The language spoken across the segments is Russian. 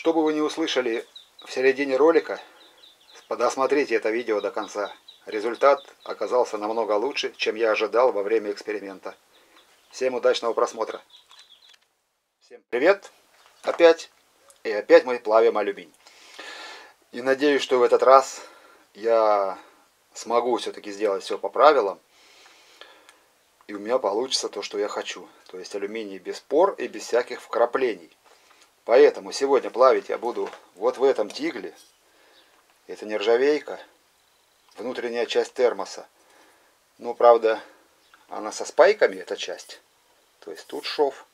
Что бы вы не услышали в середине ролика, досмотрите это видео до конца. Результат оказался намного лучше, чем я ожидал во время эксперимента. Всем удачного просмотра. Всем привет опять. И опять мы плавим алюминий. И надеюсь, что в этот раз я смогу все-таки сделать все по правилам. И у меня получится то, что я хочу. То есть алюминий без пор и без всяких вкраплений. Поэтому сегодня плавить я буду вот в этом тигле. Это нержавейка. Внутренняя часть термоса. Ну, правда, она со спайками, эта часть. То есть тут шов.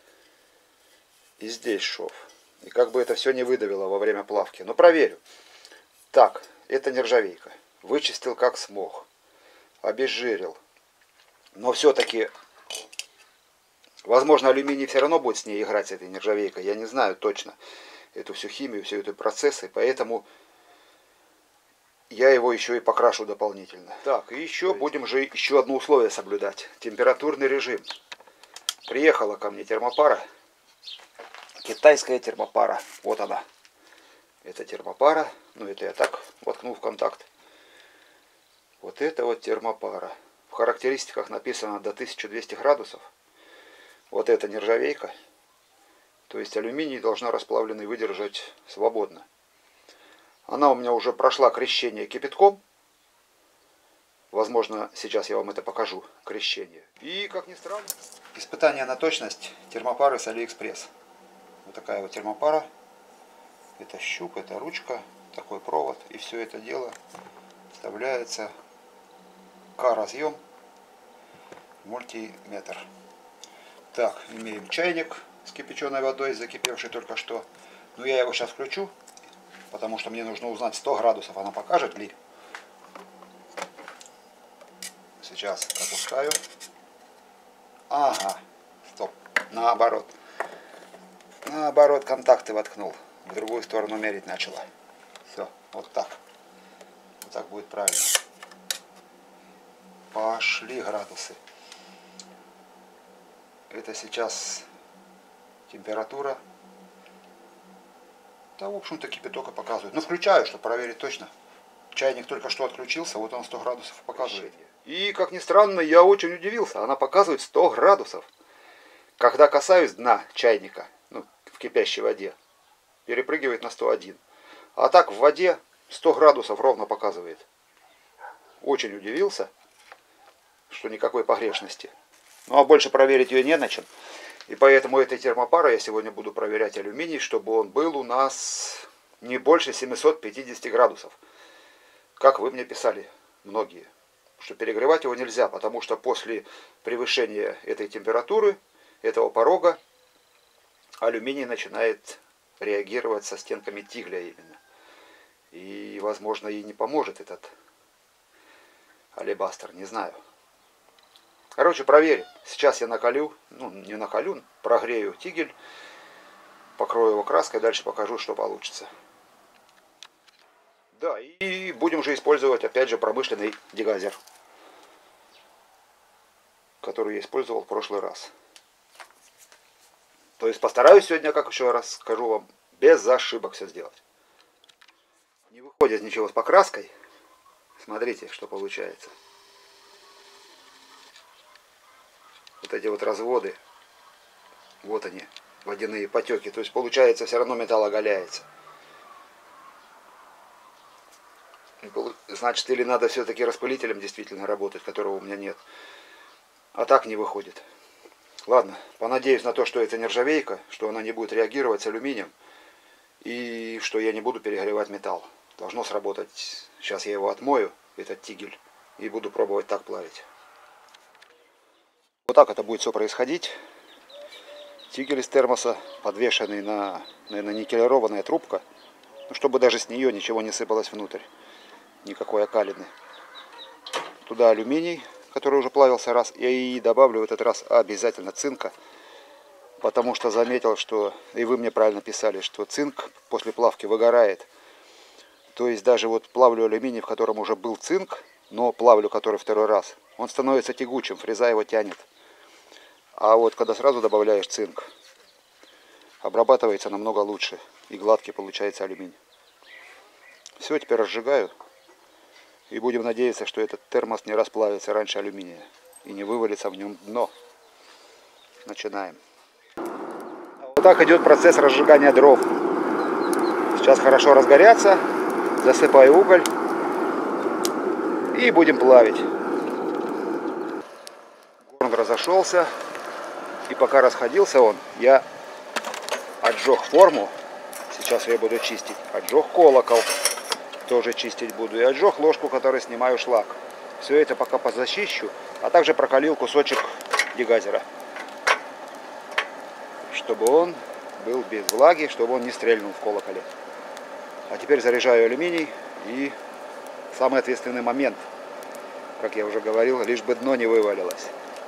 И здесь шов. И как бы это все не выдавило во время плавки. Но проверю. Так, это нержавейка. Вычистил как смог. Обезжирил. Но все-таки, возможно, алюминий все равно будет с ней играть, с этой нержавейкой. Я не знаю точно эту всю химию, все эти процессы. Поэтому я его еще и покрашу дополнительно. Так, и еще будем же еще одно условие соблюдать. Температурный режим. Приехала ко мне термопара. Китайская термопара. Вот она. Это термопара. Ну, это я так воткнул в контакт. Вот это вот термопара. В характеристиках написано до 1200 градусов. Вот это нержавейка. То есть алюминий должна расплавленный выдержать свободно. Она у меня уже прошла крещение кипятком. Возможно, сейчас я вам это покажу. Крещение. И, как ни странно, испытание на точность термопары с Алиэкспресс. Вот такая вот термопара. Это щуп, это ручка, такой провод. И все это дело вставляется К-разъем, мультиметр. Так, имеем чайник с кипяченой водой, закипевший только что. Но я его сейчас включу, потому что мне нужно узнать 100 градусов. Она покажет ли? Сейчас опускаю. Ага, стоп, наоборот. Наоборот, контакты воткнул. В другую сторону мерить начала. Все, вот так. Вот так будет правильно. Пошли градусы. Это сейчас температура. Да, в общем-то, кипяток и показывает. Ну, включаю, чтобы проверить точно. Чайник только что отключился, вот он 100 градусов показывает. И, как ни странно, я очень удивился. Она показывает 100 градусов. Когда касаюсь дна чайника, ну, в кипящей воде, перепрыгивает на 101. А так в воде 100 градусов ровно показывает. Очень удивился, что никакой погрешности. Ну а больше проверить ее не на чем. И поэтому этой термопарой я сегодня буду проверять алюминий, чтобы он был у нас не больше 750 градусов. Как вы мне писали, многие. Что перегревать его нельзя, потому что после превышения этой температуры, этого порога, алюминий начинает реагировать со стенками тигля именно. И, возможно, и не поможет этот алебастер, не знаю. Короче, проверим. Сейчас я накалю, ну не накалю, прогрею тигель, покрою его краской, дальше покажу, что получится. Да, и будем же использовать, опять же, промышленный дегазер, который я использовал в прошлый раз. То есть постараюсь сегодня, как еще раз скажу вам, без ошибок все сделать. Не выходит ничего с покраской. Смотрите, что получается. Вот эти вот разводы. Вот они, водяные потеки. То есть получается, все равно металл оголяется. Значит, или надо все-таки распылителем действительно работать, которого у меня нет. А так не выходит. Ладно, понадеюсь на то, что это нержавейка, что она не будет реагировать с алюминием. И что я не буду перегревать металл. Должно сработать. Сейчас я его отмою, этот тигель, и буду пробовать так плавить. Вот так это будет все происходить. Тигель из термоса, подвешенный на, наверное, никелированная трубка, ну, чтобы даже с нее ничего не сыпалось внутрь. Никакой окалины. Туда алюминий, который уже плавился раз, и добавлю в этот раз обязательно цинка. Потому что заметил, что, и вы мне правильно писали, что цинк после плавки выгорает. То есть даже вот плавлю алюминий, в котором уже был цинк, но плавлю который второй раз, он становится тягучим, фреза его тянет. А вот когда сразу добавляешь цинк, обрабатывается намного лучше и гладкий получается алюминий. Все, теперь разжигаю. И будем надеяться, что этот термос не расплавится раньше алюминия и не вывалится в нем дно. Начинаем. Вот так идет процесс разжигания дров. Сейчас хорошо разгорятся. Засыпаю уголь. И будем плавить. Он разошелся. И пока расходился он, я отжег форму. Сейчас я буду чистить. Отжег колокол. Тоже чистить буду. И отжег ложку, которой снимаю шлак. Все это пока позащищу. А также прокалил кусочек дегазера. Чтобы он был без влаги, чтобы он не стрельнул в колоколе. А теперь заряжаю алюминий. И самый ответственный момент. Как я уже говорил, лишь бы дно не вывалилось.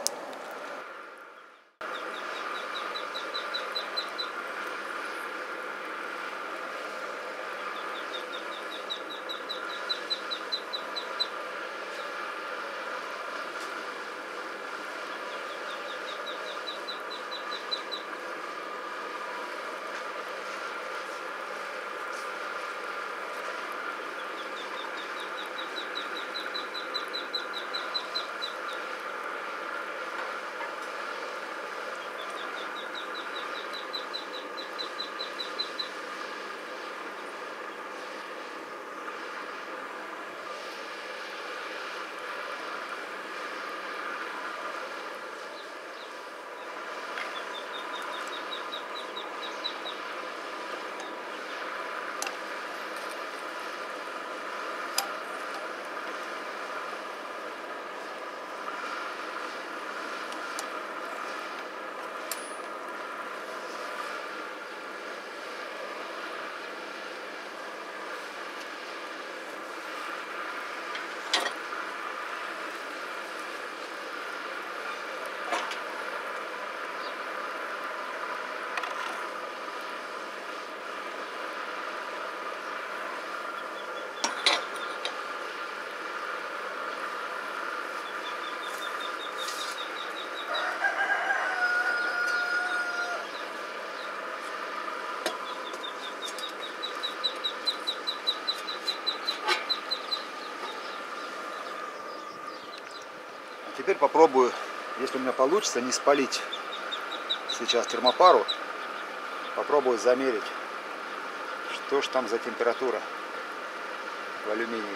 Теперь попробую, если у меня получится, не спалить сейчас термопару. Попробую замерить, что ж там за температура в алюминии.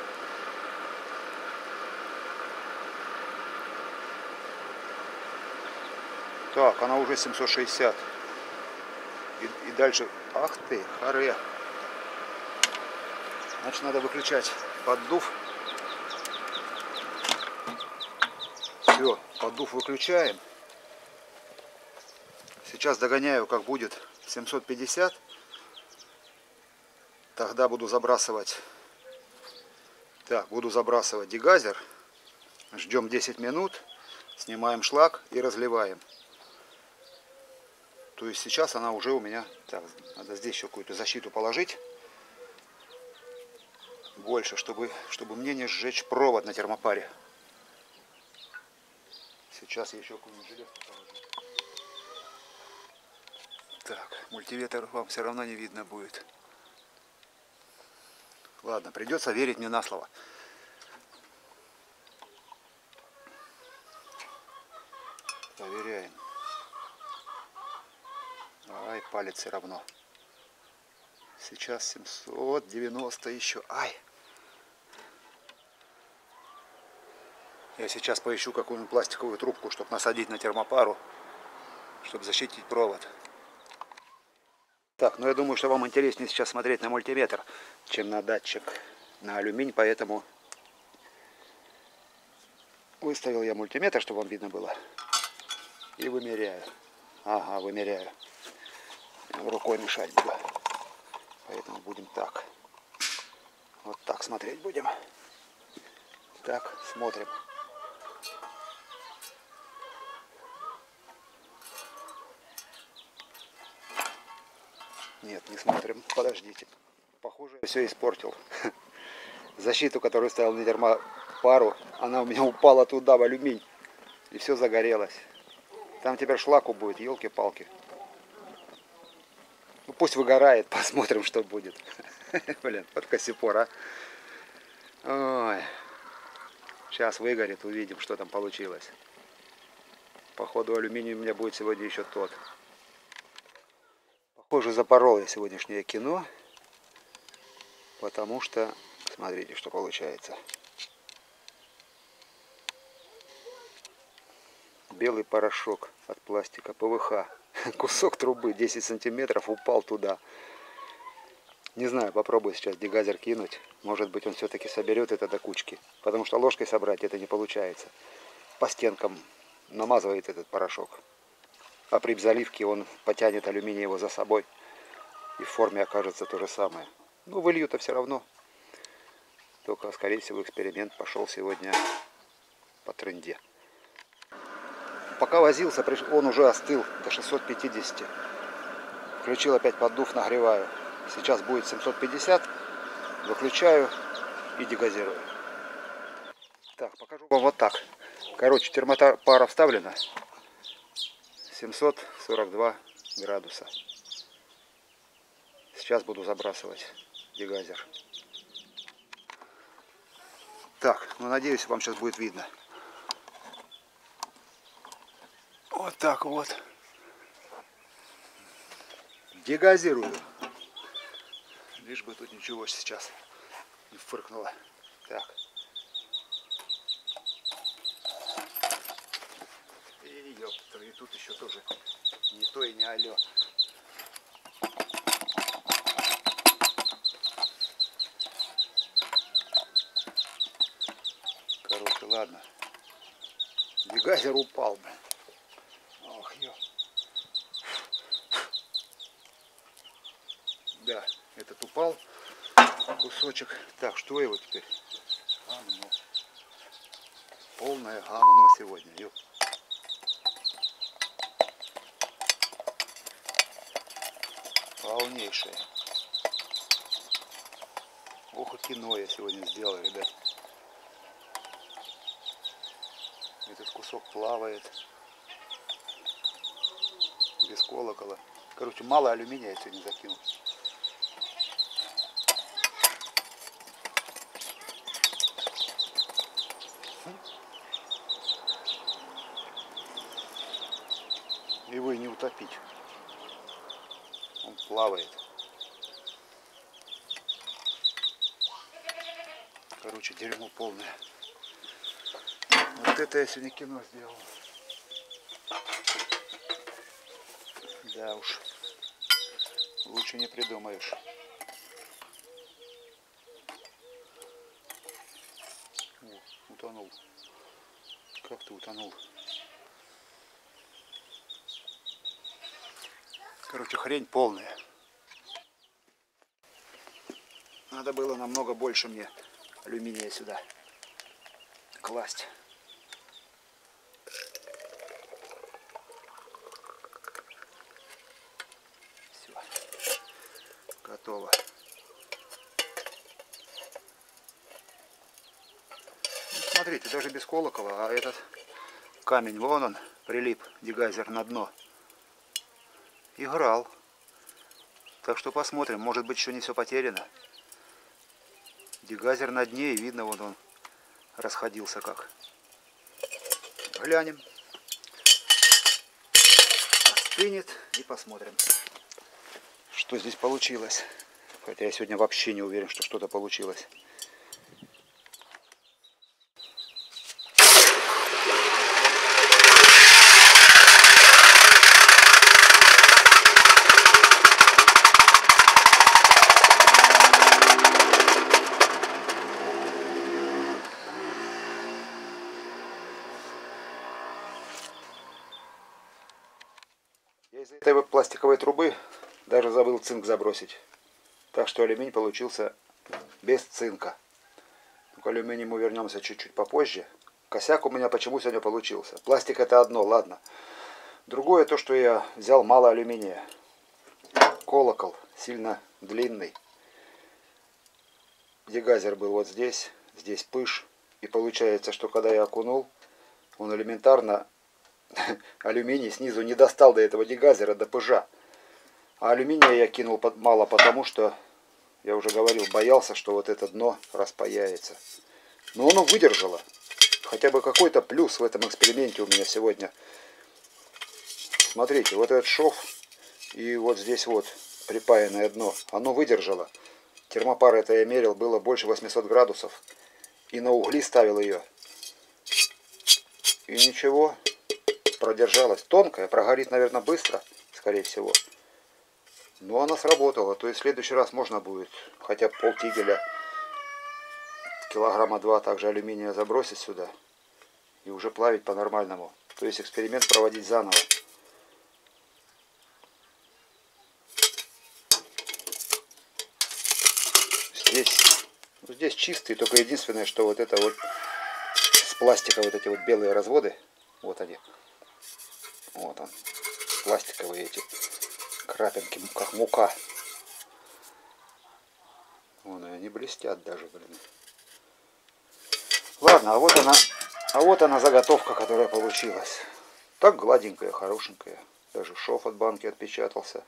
Так, она уже 760. И дальше... Ах ты, харе. Значит, надо выключать поддув. Все, поддув выключаем. Сейчас догоняю, как будет 750. Тогда буду забрасывать. Так, буду забрасывать дегазер. Ждем 10 минут. Снимаем шлак и разливаем. То есть сейчас она уже у меня... Так, надо здесь еще какую-то защиту положить. Больше, чтобы мне не сжечь провод на термопаре. Сейчас еще какую-нибудь железку положу. Так, мультиметр вам все равно не видно будет. Ладно, придется верить мне на слово. Проверяем. Ай, палец все равно. Сейчас 790 еще. Ай! Я сейчас поищу какую-нибудь пластиковую трубку, чтобы насадить на термопару, чтобы защитить провод. Так, ну я думаю, что вам интереснее сейчас смотреть на мультиметр, чем на датчик на алюминий, поэтому выставил я мультиметр, чтобы вам видно было. И вымеряю. Ага, вымеряю. Рукой мешать буду. Поэтому будем так. Вот так смотреть будем. Так, смотрим. Нет, не смотрим. Подождите. Похоже, я все испортил. Защиту, которую ставил на термопару, она у меня упала туда, в алюминий. И все загорелось. Там теперь шлаку будет, елки-палки. пусть выгорает, посмотрим, что будет. Блин, вот косипор, а. Ой. Сейчас выгорит, увидим, что там получилось. Походу, алюминий у меня будет сегодня еще тот. Похоже, запорол я сегодняшнее кино. Потому что, смотрите, что получается. Белый порошок от пластика ПВХ. Кусок трубы 10 сантиметров упал туда. Не знаю, попробую сейчас дегазер кинуть. Может быть, он все-таки соберет это до кучки. Потому что ложкой собрать это не получается. По стенкам намазывает этот порошок. А при заливке он потянет алюминий его за собой. И в форме окажется то же самое. Ну, вылью-то все равно. Только, скорее всего, эксперимент пошел сегодня по тренде. Пока возился, он уже остыл до 650. Включил опять поддув, нагреваю. Сейчас будет 750. Выключаю и дегазирую. Так, покажу вам вот так. Короче, термопара вставлена. 742 градуса. Сейчас буду забрасывать дегазер. Так, ну надеюсь, вам сейчас будет видно. Вот так вот. Дегазирую. Лишь бы тут ничего сейчас не фыркнуло. Так. И ёпта, и тут еще тоже не то и не алё. Короче, ладно. Дегазер упал, блин. Ох, ё. Да, этот упал кусочек. Так, что его теперь? Гамно. Полное гамно сегодня. Ёп. Полнейшее. Ох, и кино я сегодня сделал, ребят. Этот кусок плавает. Без колокола. Короче, мало алюминия я сегодня закинул. Его и не утопить. Он плавает. Короче, дерьмо полное. Вот это я сегодня кино сделал. Да уж. Лучше не придумаешь. О, утонул. Как ты утонул? Короче, хрень полная. Надо было намного больше мне алюминия сюда класть. Все. Готово. Ну, смотрите, даже без колокола, а этот камень, вон он, прилип, дегазер на дно. Играл. Так что посмотрим, может быть, еще не все потеряно. Дегазер на дне, и видно, вот он расходился как. Глянем. Остынет и посмотрим, что здесь получилось. Хотя я сегодня вообще не уверен, что что-то получилось. Я из этой пластиковой трубы даже забыл цинк забросить. Так что алюминий получился без цинка. К алюминию мы вернемся чуть-чуть попозже. Косяк у меня почему сегодня получился. Пластик это одно, ладно. Другое то, что я взял мало алюминия. Колокол сильно длинный. Дегазер был вот здесь. Здесь пыш. И получается, что когда я окунул, он элементарно алюминий снизу не достал до этого дегазера, до пыжа. А алюминия я кинул мало, потому что, я уже говорил, боялся, что вот это дно распаяется. Но оно выдержало. Хотя бы какой-то плюс в этом эксперименте у меня сегодня. Смотрите, вот этот шов и вот здесь вот припаянное дно, оно выдержало. Термопара это я мерил, было больше 800 градусов. И на угли ставил ее. И ничего, продержалась. Тонкая, прогорит, наверное, быстро, скорее всего. Но она сработала. То есть в следующий раз можно будет хотя бы полтигеля, килограмма 2 также алюминия забросить сюда. И уже плавить по-нормальному. То есть эксперимент проводить заново. Здесь чистый, только единственное, что вот это вот с пластика вот эти вот белые разводы, вот они, вот он, пластиковые эти крапинки, как мука. Вон они блестят даже, блин. Ладно, а вот она заготовка, которая получилась. Так гладенькая, хорошенькая. Даже шов от банки отпечатался.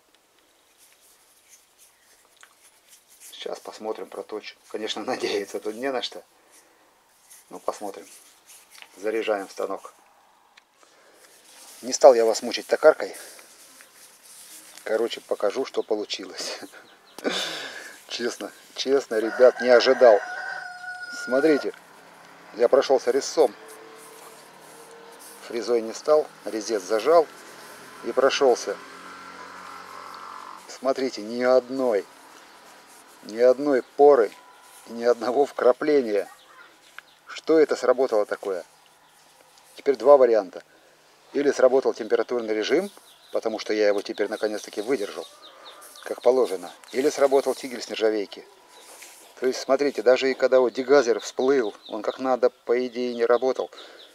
Сейчас посмотрим, проточим. Конечно, надеяться тут не на что. Ну, посмотрим. Заряжаем станок. Не стал я вас мучить токаркой. Короче, покажу, что получилось. Честно, ребят, не ожидал. Смотрите, я прошелся резцом. Фрезой не стал, резец зажал и прошелся. Смотрите, ни одной поры, ни одного вкрапления. Что это сработало такое? Теперь два варианта. Или сработал температурный режим, потому что я его теперь наконец-таки выдержал, как положено. Или сработал тигель с нержавейки. То есть, смотрите, даже и когда вот дегазер всплыл, он как надо, по идее, не работал.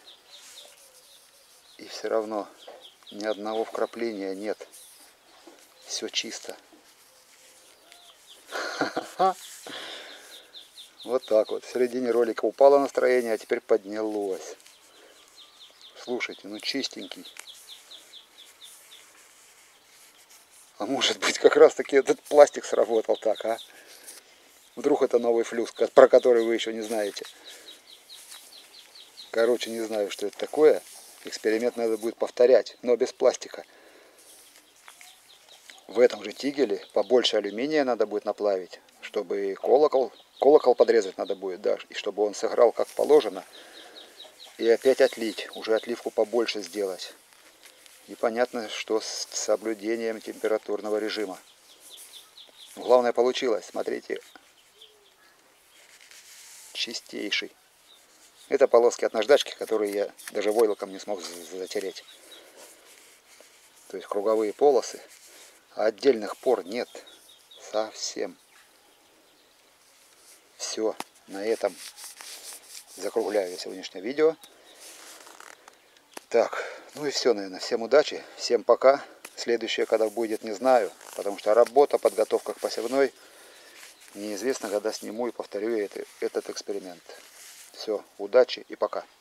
И все равно ни одного вкрапления нет. Все чисто. Вот так вот. В середине ролика упало настроение, а теперь поднялось. Слушайте, ну чистенький. А может быть, как раз таки этот пластик сработал так, а? Вдруг это новый флюс, про который вы еще не знаете. Короче, не знаю, что это такое. Эксперимент надо будет повторять, но без пластика. В этом же тигеле побольше алюминия надо будет наплавить, чтобы колокол подрезать надо будет, да, и чтобы он сыграл как положено. И опять отлить, уже отливку побольше сделать. И понятно, что с соблюдением температурного режима. Главное получилось, смотрите. Чистейший. Это полоски от наждачки, которые я даже войлоком не смог затереть. То есть круговые полосы. А отдельных пор нет. Совсем. Все. На этом закругляю я сегодняшнее видео. Так, ну и все, наверное. Всем удачи, всем пока. Следующее, когда будет, не знаю. Потому что работа, подготовка к посевной. Неизвестно, когда сниму и повторю этот эксперимент. Все, удачи и пока.